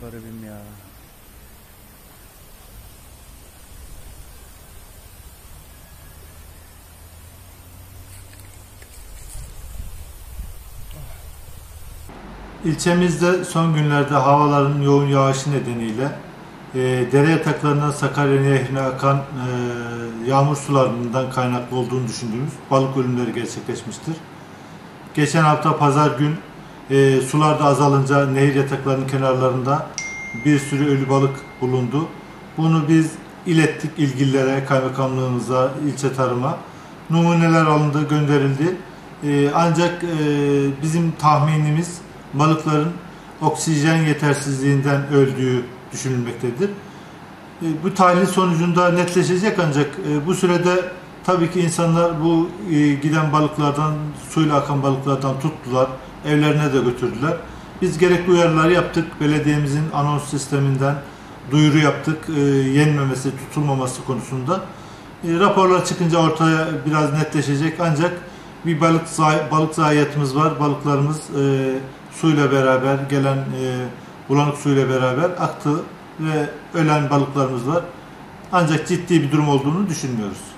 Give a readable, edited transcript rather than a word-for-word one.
garibim ya. İlçemizde son günlerde havaların yoğun yağışı nedeniyle dere yataklarından Sakarya Nehri'ne akan yağmur sularından kaynaklı olduğunu düşündüğümüz balık ölümleri gerçekleşmiştir. Geçen hafta pazar gün sularda azalınca nehir yataklarının kenarlarında bir sürü ölü balık bulundu. Bunu biz ilettik ilgililere, kaymakamlığımıza, ilçe tarıma. Numuneler alındı, gönderildi. Ancak bizim tahminimiz balıkların oksijen yetersizliğinden öldüğü düşünülmektedir. Bu tahlil sonucunda netleşecek ancak bu sürede tabii ki insanlar bu giden balıklardan, suyla akan balıklardan tuttular, evlerine de götürdüler. Biz gerekli uyarıları yaptık. Belediyemizin anons sisteminden duyuru yaptık. Yenmemesi, tutulmaması konusunda. Raporlar çıkınca ortaya biraz netleşecek ancak bir balık zayiatımız var. Balıklarımız suyla beraber, gelen bulanık suyla beraber aktı ve ölen balıklarımız var. Ancak ciddi bir durum olduğunu düşünmüyoruz.